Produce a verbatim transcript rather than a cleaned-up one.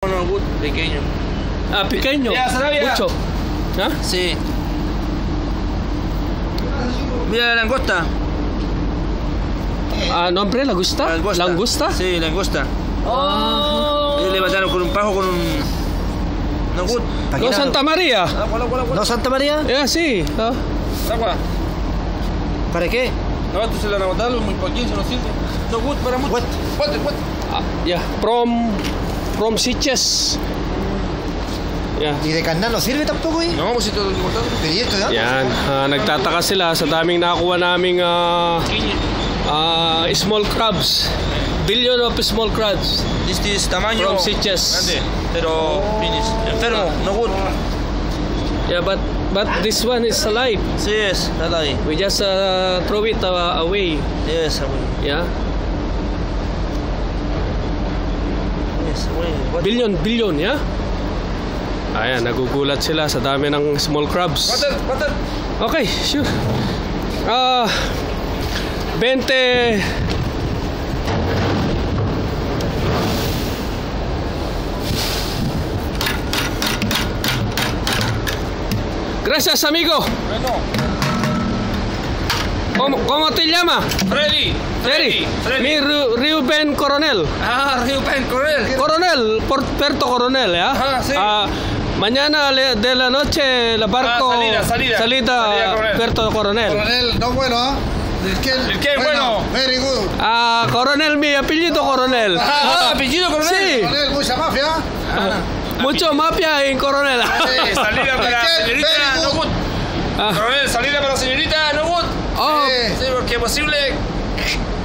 No good, pequeño. Ah, pequeño. Ya, Sarabia. Mucho. ¿Ah? Sí. Mira la langosta. Ah, nombre, langosta. Langosta. Langosta. Sí, langosta. Oh. Ellos le mataron con un pajo con un. No good. No Santa María. Agua, agua, agua. ¿No Santa María? Yeah, sí. Ah. Agua. ¿Para qué? No, tú se la rebotaron muy poquito, no sirve. No good para mucho. What? What? What? Ah, yeah, from from Seachest. Yeah. ¿Y de carnal no sirve tampoco, eh? No, pues si todo lo cortado. ¿Pero y esto de dónde? Yan, ah, nagtataka sila sa daming nakuha naming ah, ah, small crabs. Billion of small crabs. This is tamaño From Seachest. grande, pero finish. Enfermo, no good. Yeah, but but this one is alive. Sí es, está ahí. We just uh, throw it uh, away. Yes, away. Yeah. Yes, away. What? Billion, billion, yeah? Ayan, nagugulat sila sa dami ng small crabs. Water, water. Okay, sure. Ah, twenty. Gracias, amigo. Bueno. ¿Cómo, cómo te llamas? Freddy. Freddy. Freddy. Mi Ru- Ruben Coronel. Ah, Rio Pen, Corel. Coronel, Por- Puerto Coronel, ¿ya? Ajá, sí. Ah, mañana le- de la noche el barco. Ah, salida, salida. Salida, Salida, Coronel. Puerto Coronel. Coronel, no bueno, ¿ah? ¿El qué? ¿El qué? Bueno. Very good. Ah, Coronel, mi apellido Coronel. Ah, apellido Coronel. Sí. Coronel, mucha mafia. Mucho mafia en Coronel. Eh, salida para la ¿El qué? señorita, Very no good. good. Ah. Coronel, salida para la señorita, no good. Oh, Eh, Sí, porque es posible.